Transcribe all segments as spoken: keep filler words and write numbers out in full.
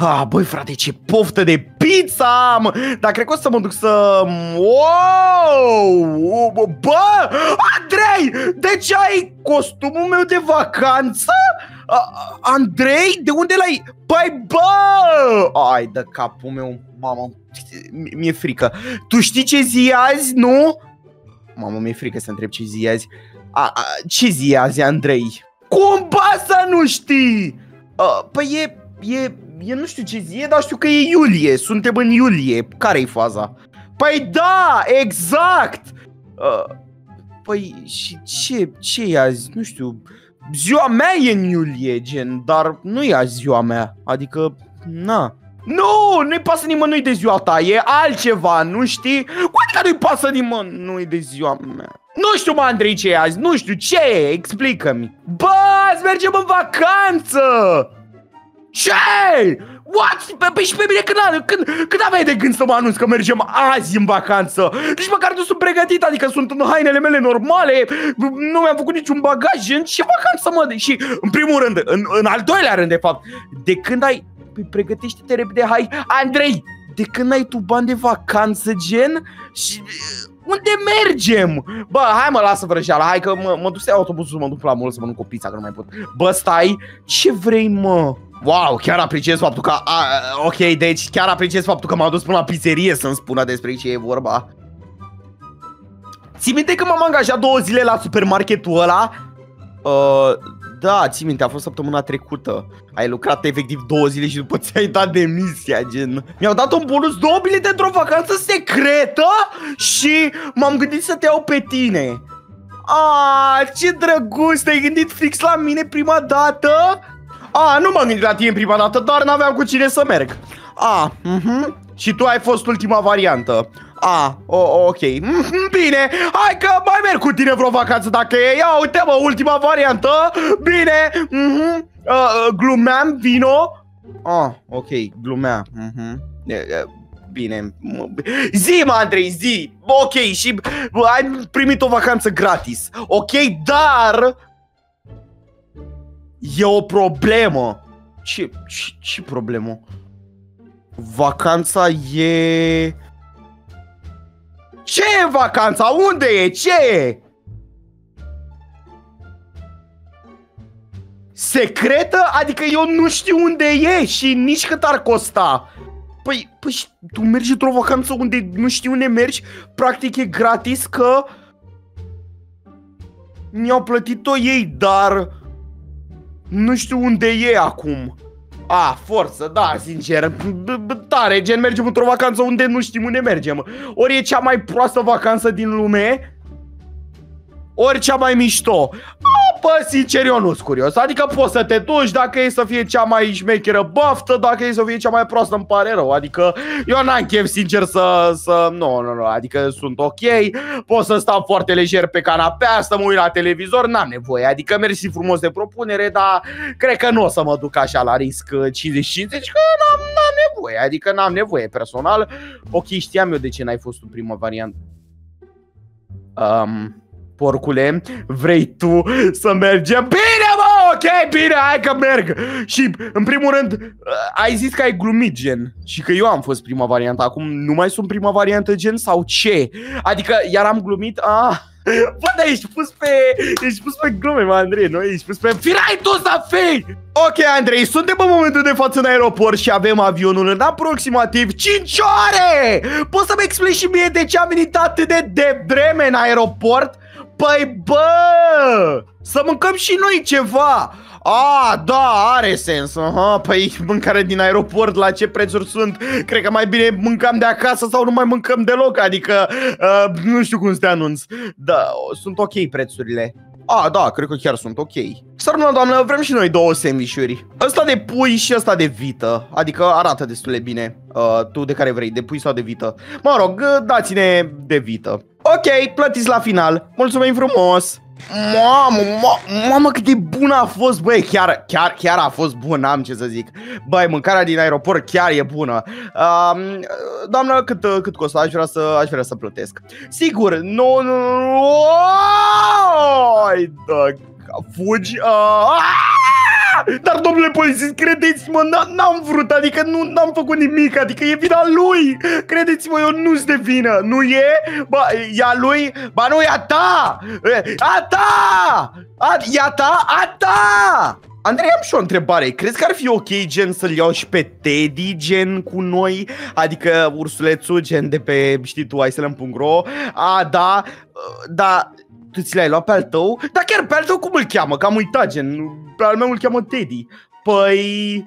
Ah, băi frate, ce poftă de pizza am! Dar cred că o să mă duc să... Wow! Bă! Andrei! De ce ai costumul meu de vacanță? Uh, Andrei? De unde l-ai? Păi bă! Ai de capul meu, mamă, mi-e frică. Tu știi ce zi e azi, nu? Mamă, mi-e frică să întreb ce zi e azi. A, a, ce zi e azi, Andrei? Cum ba să nu știi? Uh, păi e, e, e, nu știu ce zi e, dar știu că e iulie. Suntem în iulie. Care-i faza? Păi da, exact! Uh, păi și ce, ce e azi? Nu știu... Ziua mea e în iulie, gen, dar nu e azi ziua mea, adică, na. Nu, nu-i pasă nimănui de ziua ta, e altceva, nu știi? Cu adică nu-i pasă nimănui de ziua mea? Nu știu, mă, Andrei, ce e azi, nu știu, ce e? Explică-mi. Bă, azi mergem în vacanță! Ce? What? Păi și pe mine când, când, când aveai de gând să mă anunț că mergem azi în vacanță? Nici măcar nu sunt pregătit, adică sunt în hainele mele normale, nu mi-am făcut niciun bagaj, în ce vacanță mă? Și în primul rând, în, în al doilea rând de fapt, de când ai... Păi pregătește-te repede, hai, Andrei, de când ai tu bani de vacanță, gen? Și... Unde mergem? Bă, hai mă, lasă vrăjeala, hai că mă, mă duc să iau autobuzul să mă duc la mall să mănânc o pizza, că nu mai pot. Bă, stai, ce vrei, mă? Wow, chiar apreciez faptul că... A, ok, deci chiar apreciez faptul că m-am dus până la pizzerie să-mi spună despre ce e vorba. Ții minte că m-am angajat două zile la supermarketul ăla? Uh, da, ții minte, a fost săptămâna trecută. Ai lucrat efectiv două zile și după ți-ai dat demisia, gen. Mi-au dat un bonus, două bilete într-o vacanță secretă și m-am gândit să te iau pe tine. Ah, ce drăguț, te-ai gândit fix la mine prima dată? A, nu m-am gândit la tine prima dată, dar n-aveam cu cine să merg. A, mhm. Și tu ai fost ultima variantă. A, o, ok. Mm-hmm, bine, hai că mai merg cu tine vreo vacanță dacă e. Ia uite mă, ultima variantă. Bine, mhm. Uh, glumeam, vino. Ah, ok, glumea. Mhm. Bine. Zi, mă, Andrei, zi. Ok, și ai primit o vacanță gratis. Ok, dar... E o problemă. Ce, ce, ce problemă? Vacanța e... Ce e vacanța? Unde e? Ce e? Secretă? Adică eu nu știu unde e și nici cât ar costa. Păi, păi tu mergi într-o vacanță unde nu știu unde mergi. Practic e gratis că mi-au plătit-o ei, dar... Nu știu unde e acum. A, forță, da, sincer. Tare, gen, mergem într-o vacanță unde nu știm unde mergem. Ori e cea mai proastă vacanță din lume, ori cea mai mișto. A, bă, sincer, eu nu-s curios. Adică poți să te duci dacă e să fie cea mai șmecheră baftă, dacă e să fie cea mai proastă, îmi pare rău. Adică eu n-am chef, sincer, să... să... Nu, nu, nu, adică sunt ok. Pot să stau foarte lejer pe canapea, să mă uit la televizor, n-am nevoie. Adică mersi frumos de propunere, dar cred că nu o să mă duc așa la risc cincizeci cincizeci, că n-am nevoie. Adică n-am nevoie personal. Ok, știam eu de ce n-ai fost în prima variantă. Um... Porcule, vrei tu să mergem? Bine, mă, ok, bine, hai că merg. Și, în primul rând, ai zis că ai glumit, gen. Și că eu am fost prima variantă. Acum nu mai sunt prima variantă, gen, sau ce? Adică, iar am glumit? Ah, bă, dar ești pus pe... Ești pus pe glume, mă, Andrei, nu? Ești pus pe... Firai tu să fii! Ok, Andrei, suntem în momentul de față în aeroport și avem avionul în aproximativ cinci ore! Poți să-mi explici și mie de ce am venit atât de devreme în aeroport? Păi bă, să mâncăm și noi ceva. A, da, are sens. Aha, păi mâncare din aeroport, la ce prețuri sunt? Cred că mai bine mâncăm de acasă sau nu mai mâncăm deloc. Adică, uh, nu știu cum să te anunț. Da, sunt ok prețurile. A, da, cred că chiar sunt ok. Sărmână, doamnă, vrem și noi două sandvișuri. Ăsta de pui și ăsta de vită. Adică arată destul de bine. uh, Tu de care vrei, de pui sau de vită? Mă rog, dați-ne de vită. Ok, plătiți la final. Mulțumim frumos. Mamă, mamă, mamă, cât de bună a fost, băi, chiar, chiar, chiar a fost bună, am ce să zic. Băi, mâncarea din aeroport chiar e bună. uh, Doamnă, cât, cât costă? Aș vrea să, aș vrea să plătesc. Sigur, nu, nu, nu. Ai, da, fugi. uh, Dar, domnule polițist, credeți-mă, n-am vrut, adică nu n-am făcut nimic, adică e vina lui. Credeți-mă, eu nu sunt de vină. Nu e? Ba, e a lui? Ba nu, e a ta! A ta! A, e a ta? A ta! Andrei, am și o întrebare. Crezi că ar fi ok, gen, să-l iau și pe Teddy, gen, cu noi? Adică ursulețul, gen, de pe, știi tu, iSlam punct ro. A, da, da, tu ți l-ai luat pe al tău? Da, chiar pe al tău cum îl cheamă? Că am uitat, gen, pe al meu îl cheamă Teddy. Păi...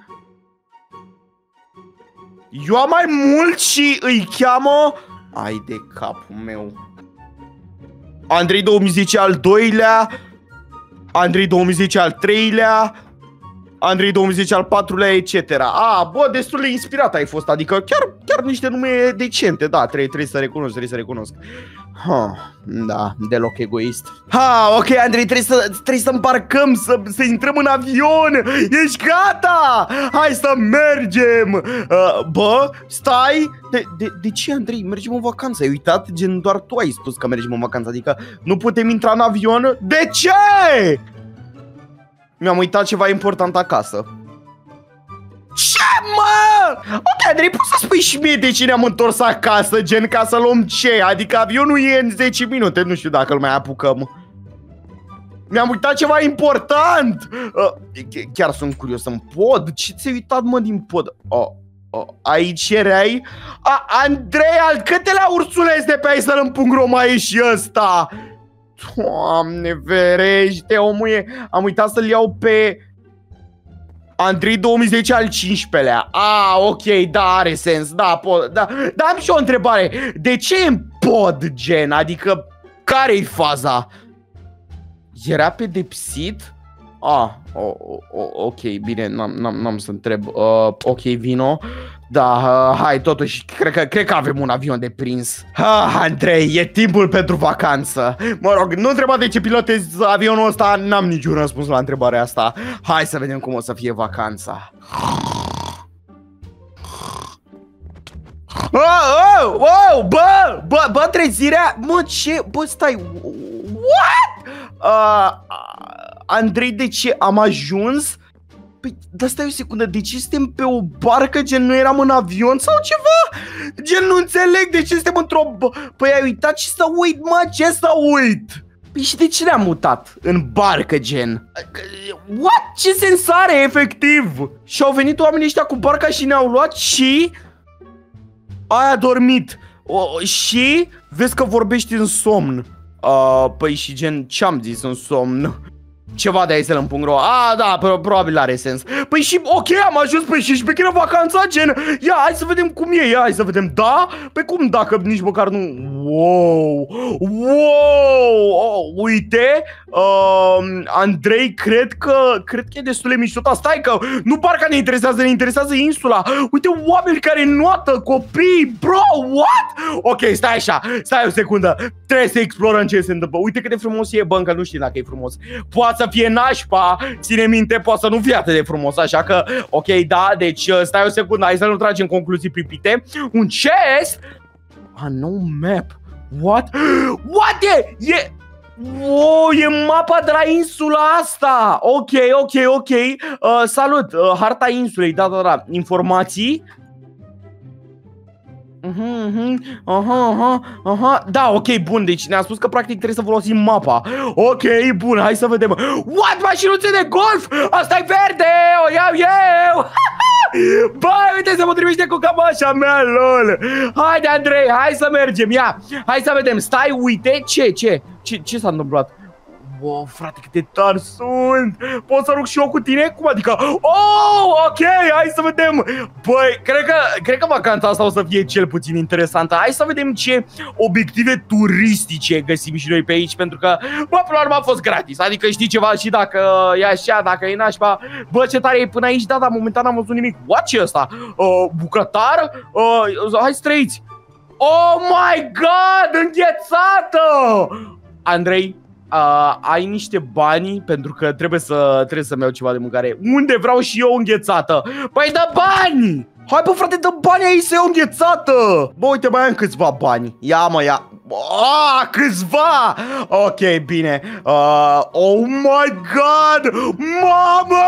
eu am mai mult și îi cheamă... ai de capul meu. Andrei două mii zece al doilea, Andrei două mii zece al treilea, Andrei două mii zece al patrulea, et cetera. A, bă, destul de inspirat ai fost, adică chiar, chiar niște nume decente, da, trebuie, trebuie să recunosc, trebuie să recunosc. Ha, da, deloc egoist. Ha, ok, Andrei, trebuie să, trebuie să îmbarcăm, să, să intrăm în avion. Ești gata? Hai să mergem. uh, Bă, stai. De, de, de ce, Andrei? Mergem în vacanță, ai uitat? Gen, doar tu ai spus că mergem în vacanță, adică nu putem intra în avion? De ce? Mi-am uitat ceva important acasă. Ce, mă? Ok, Andrei, poți să spui și mie de ce ne-am întors acasă, gen, ca să luăm ce? Adică avionul e în zece minute, nu știu dacă îl mai apucăm. Mi-am uitat ceva important. uh, Chiar sunt curios, în pod? Ce ți-ai uitat, mă, din pod? Oh, oh, aici erai? A, Andrei, al câtelea ursuleț de pe iSlam punct ro mai e și ăsta? Doamne ferește, omul e... Am uitat să-l iau pe... Andrei două mii zece al cincisprezecelea. Ah, ok, da, are sens, da, pot, da. Dar am și o întrebare. De ce e în pod, gen? Adică, care-i faza? Era pedepsit? Ah, oh, oh, ok, bine, n-am să întreb. uh, Ok, vino. Da, uh, hai, totuși, cred că, cred că avem un avion de prins. Ah, Andrei, e timpul pentru vacanță. Mă rog, nu întreba de ce pilotezi avionul ăsta, n-am niciun răspuns la întrebarea asta. Hai să vedem cum o să fie vacanța. Oh, oh, oh, bă, bă, bă, trezirea. Mă, ce, bă, stai. What? Uh, Andrei, de ce am ajuns? Păi, dar stai o secundă, de ce suntem pe o barcă, gen, nu eram în avion sau ceva? Gen, nu înțeleg de ce suntem într-o... Păi ai uitat ce să uit, mă, ce să uit? Păi și de ce ne-am mutat în barcă, gen? What? Ce sens are, efectiv? Și au venit oamenii ăștia cu barca și ne-au luat și... ai adormit. O, și vezi că vorbești în somn. Uh, păi și gen, ce-am zis în somn? Ceva de iSlam punct ro. Ah, da, pro probabil are sens. Păi și, ok, am ajuns pe șaisprezece vacanța, gen. Ia, hai să vedem cum e, ia, hai să vedem. Da? Pe cum dacă nici măcar nu... Wow! Wow! Oh, uite, uh, Andrei, cred că, cred că e destul de mișto. Stai că nu parcă ne interesează, ne interesează insula. Uite, oameni care noată, copii, bro, what? Ok, stai așa, stai o secundă. Trebuie să explorăm ce se întâmplă. Uite cât de frumos e, bă, încă nu știu dacă e frumos. Poate să fie nașpa, ține minte, poate să nu fie atât de frumos, așa că, ok, da, deci stai o secundă, hai să nu tragem concluzii pripite. Un chest? Ah, no map. What? What e? E... Wow, e mapa de la insula asta. Ok, ok, ok. uh, Salut, uh, harta insulei, da, da, da. Informații? Uh-huh, uh-huh, aha, aha, aha. Da, ok, bun, deci ne-a spus că practic trebuie să folosim mapa. Ok, bun, hai să vedem. What? Mașinuțe de golf? Asta-i verde, o iau eu. Băi, uite, se potrivește cu cămașa mea, lol. Haide, Andrei, hai să mergem, ia. Hai să vedem, stai, uite, ce, ce, ce, ce s-a întâmplat? Wow, frate, cât de tari sunt. Pot să rog și eu cu tine? Cum adică? Oh, ok, hai să vedem. Băi, cred că, cred că vacanța asta o să fie cel puțin interesantă. Hai să vedem ce obiective turistice găsim și noi pe aici. Pentru că, bă, până la urmă a fost gratis. Adică știi ceva și dacă e așa, dacă e nașpa. Bă, ce tare e până aici, da, dar momentan n-am văzut nimic. What, ce ăsta? Uh, bucătar? Uh, hai să trăiți. Oh my god, înghețată. Andrei, Uh, ai niște bani? Pentru că trebuie să trebuie să-mi iau ceva de mâncare. Unde vreau și eu înghețată? Păi dă bani! Hai, bă, frate, dă bani aici să iau înghețată! Bă, uite, mai am câțiva bani. Ia, mă, ia. Ah, câțiva! Ok, bine. Uh, oh my god! Mamă!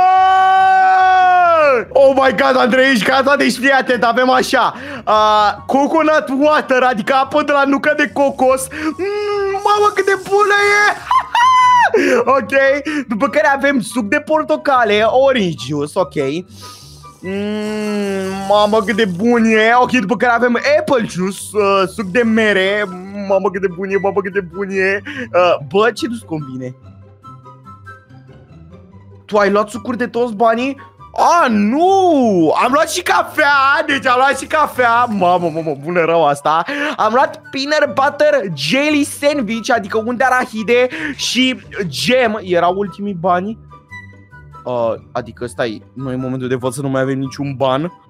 Oh my god, Andrei, ești gata? Deci fii atent, avem așa uh, coconut water, adică apă de la nucă de cocos. mm, Mamă, cât de bună e! Ok, după care avem suc de portocale, orange juice, ok. Mm, mamă, cât de bun e. Ok, după care avem apple juice, uh, suc de mere. Mamă, cât de bun e, mamă, cât de bun e. uh, Bă, ce nu-ți convine? Tu ai luat sucuri de toți banii? Ah, nu! Am luat și cafea, deci am luat și cafea. Mamă, mamă, bună rău asta. Am luat peanut butter jelly sandwich, adică un de arahide și gem. Erau ultimii bani. Uh, adică stai, noi în momentul de față nu mai avem niciun ban.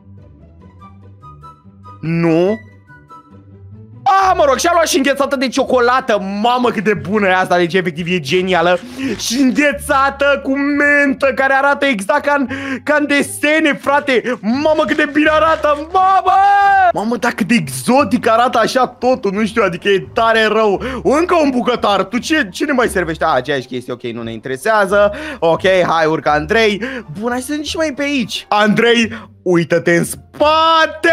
Nu. Ah, mă rog, și-am luat și înghețată de ciocolată. Mamă, cât de bună e asta, deci efectiv e genială. Și înghețată cu mentă, care arată exact ca în, ca în desene, frate. Mamă, cât de bine arată, mamă! Mamă, dar cât de exotic arată așa totul, nu știu, adică e tare rău. Încă un bucătar, tu ce, ce ne mai servește? Ah, aceeași chestie, ok, nu ne interesează. Ok, hai, urcă Andrei. Bun, hai să nici mai pe aici. Andrei, uită-te în spate!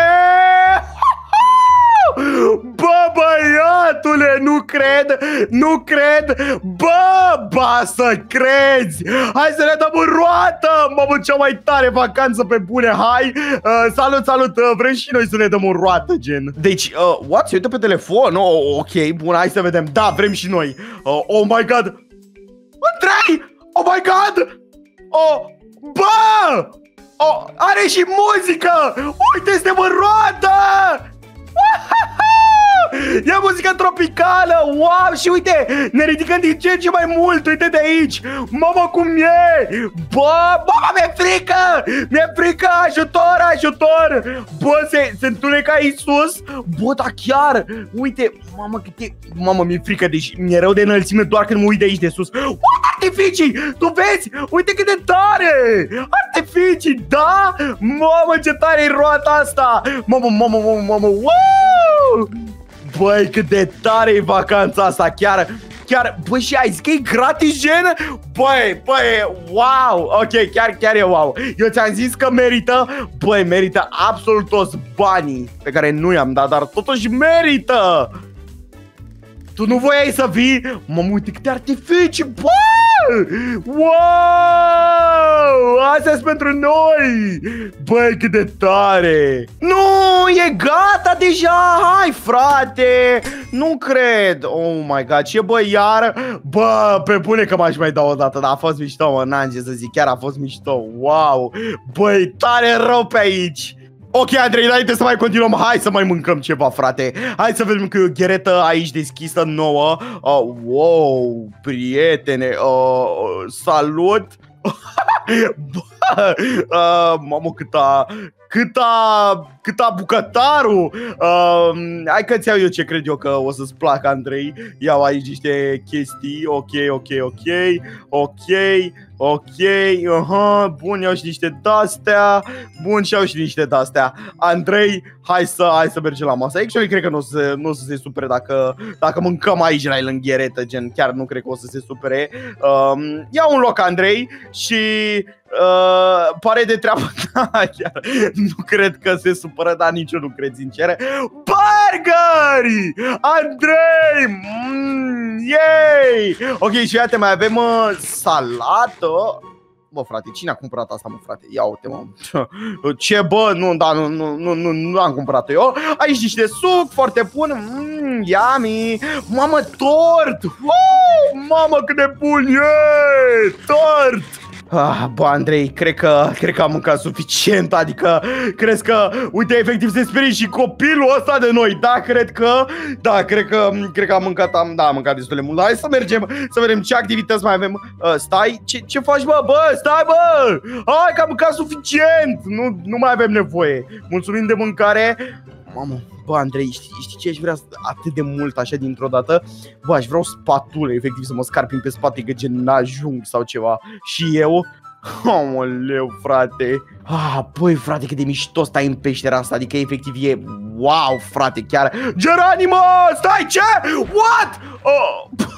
Bă, băiatule, nu cred, nu cred. Bă, ba să crezi. Hai să ne dăm în roată. Mamă, cea mai tare vacanță pe bune. Hai, uh, salut, salut, uh, vrem și noi să ne dăm în roată, gen. Deci, uh, what? Se uită pe telefon? Oh, ok, bun, hai să vedem. Da, vrem și noi. uh, Oh my god. Andrei, oh my god. Oh, bă, oh, are și muzică. Uite, suntem în roată. E muzică tropicală, wow, și uite, ne ridicăm din ce în ce mai mult, uite de aici. Mamă, cum e? Bă, mama, mi-e frică, mi-e frică, ajutor, ajutor. Bă, se, se întunecă aici sus. Bă, da chiar, uite, mamă, cât e, mamă, mi-e frică, deci mi-e rău de înălțime doar când mă uit de aici de sus. Uite artificii, tu vezi? Uite cât de tare. Artificii, da? Mamă, ce tare e roata asta. Mamă, mamă, mamă, mamă, wow! Băi, cât de tare e vacanța asta, chiar, chiar, băi, și ai zis că e gratis, gen? Băi, băi, wow, ok, chiar, chiar e wow. Eu ți-am zis că merită, băi, merită absolut toți banii pe care nu i-am dat, dar totuși merită. Tu nu voiai să vii? Mă, uite câte artificii, bă! Wow! Astea-s pentru noi! Băi, cât de tare! Nu, e gata deja! Hai, frate! Nu cred! Oh my god, ce bă, iar? Bă, pe bune că m-aș mai da o dată, dar a fost mișto, mă, n-am ce să zic, chiar a fost mișto, wow! Băi, tare rău pe aici! Ok, Andrei, înainte să mai continuăm, hai să mai mâncăm ceva, frate. Hai să vedem că e o gheretă aici deschisă nouă. uh, Wow, prietene, uh, salut. Bă, uh, mamă, câta, câta, câta bucătarul. uh, Hai că ți iau eu ce cred eu că o să-ți placă, Andrei. Iau aici niște chestii. Ok, ok, ok, ok, ok, aha, bun, iau și niște de-astea. Bun, și iau și niște de-astea. Andrei, hai să, hai să mergem la masă. Actually, cred că nu o să, nu o să se supere dacă, dacă mâncăm aici la el în gheretă, gen, chiar nu cred că o să se supere. um, Ia un loc, Andrei, și uh, pare de treabă. Da, chiar nu cred că se supără, dar nici eu nu cred, sincer. Burgeri! Andrei! Mm, yay! Ok, și iată, mai avem uh, salată. Bă, frate, cine a cumpărat asta, mă, frate? Ia uite, mă. Ce, bă? Nu, da, nu, nu, nu, nu, nu am cumpărat eu. Aici niște suc, foarte bun. Mmm, yummy. Mamă, tort! Uh, mamă, cât de bun e! Tort! Ah, bă, Andrei, cred că, cred că am mâncat suficient, adică, crezi că, uite, efectiv se sperie și copilul ăsta de noi, da, cred că, da, cred că, cred că am mâncat, am, da, am mâncat destul de mult. Hai să mergem, să vedem ce activități mai avem. Uh, stai, ce, ce faci, bă, bă, stai, bă, hai că am mâncat suficient, nu, nu mai avem nevoie, mulțumim de mâncare. Mamă, bă, Andrei, știi, știi ce aș vrea atât de mult așa dintr-o dată? Bă, aș vrea o spatulă, efectiv, să mă scarpin pe spate, că gen n-ajung sau ceva. Și eu? Omoleu, frate. Ah, băi, frate, cât de mișto stai în peștera asta, adică efectiv e wow, frate, chiar. Geronimo, stai, ce? What? Oh.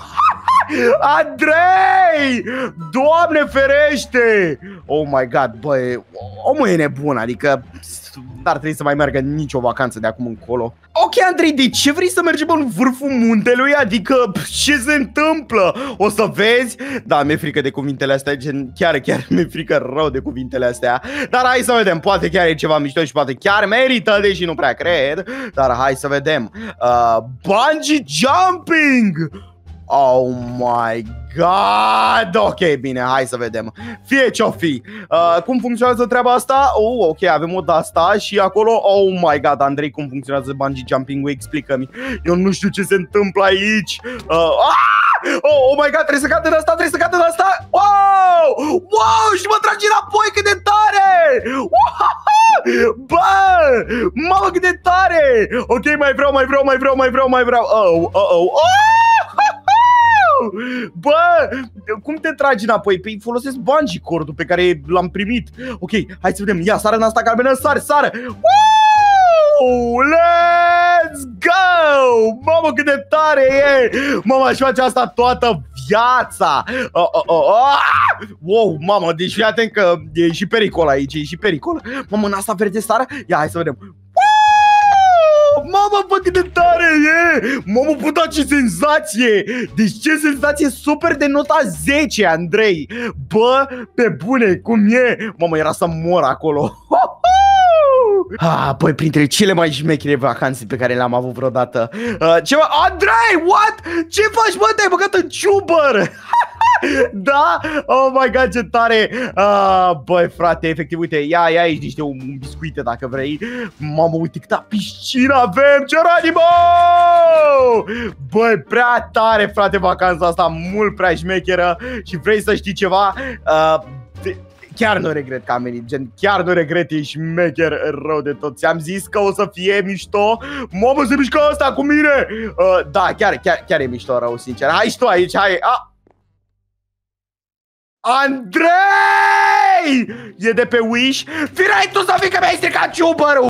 Andrei! Doamne ferește! Oh my god, băi, omul e nebun, adică n-ar trebui să mai meargă nicio vacanță de acum încolo. Ok, Andrei, de ce vrei să mergem în vârful muntelui? Adică, ce se întâmplă? O să vezi? Da, mi-e frică de cuvintele astea, gen, chiar, chiar mi-e frică rău de cuvintele astea. Dar hai să vedem, poate chiar e ceva mișto și poate chiar merită, deși nu prea cred. Dar hai să vedem. uh, Bungee jumping! Oh my god! Ok, bine, hai să vedem. Fie ce-o fi. uh, Cum funcționează treaba asta? Oh, ok, avem o de-asta și acolo. Oh my god, Andrei, cum funcționează bungee jumping-ul? Explică-mi. Eu nu știu ce se întâmplă aici. uh, ah! oh, oh my god, trebuie să cadă de asta, trebuie să cadă de asta. Wow! Wow! Și mă trage înapoi, cât de tare! Wow! Bă! Mamă, cât de tare! Ok, mai vreau, mai vreau, mai vreau, mai vreau, mai vreau. Oh, oh, oh, oh! Bă, cum te tragi înapoi? Păi folosesc bungee cord-ul pe care l-am primit. Ok, hai să vedem. Ia, sară în asta galbenă, sare, sară. Woo! Let's go! Mamă, cât de tare e! Mama, aș face asta toată viața. uh, uh, uh, uh. Wow, mamă, deci fii atent că e și pericol aici, e și pericol. Mamă, în asta verde sară? Ia, hai să vedem. Mamă, bă, cât de tare e! Mamă, puta, ce senzație! Deci ce senzație super de nota zece, Andrei! Bă, pe bune, cum e? Mamă, era să mor acolo. Ah, păi, printre cele mai șmechire vacanțe pe care le-am avut vreodată. uh, Ceva... Andrei, what? Ce faci, bă? Te-ai băgat în ciubăr! Da? Oh my god, ce tare! ah, Băi, frate, efectiv, uite, ia, ia aici niște un, un biscuite dacă vrei. Mamă, uite câta piscină avem, Geronimo! Băi, prea tare, frate, vacanța asta, mult prea șmecheră. Și vrei să știi ceva? Uh, Chiar nu regret că am venit, gen, chiar nu regret, e șmecher rău de tot. Ți-am zis că o să fie mișto. Mamă, se mișcă asta cu mine! uh, Da, chiar, chiar, chiar e mișto rău, sincer. Hai și tu aici, hai! Ah! Andrei! E de pe Wish? Firai tu să fii că mi-ai stricat ciubărul!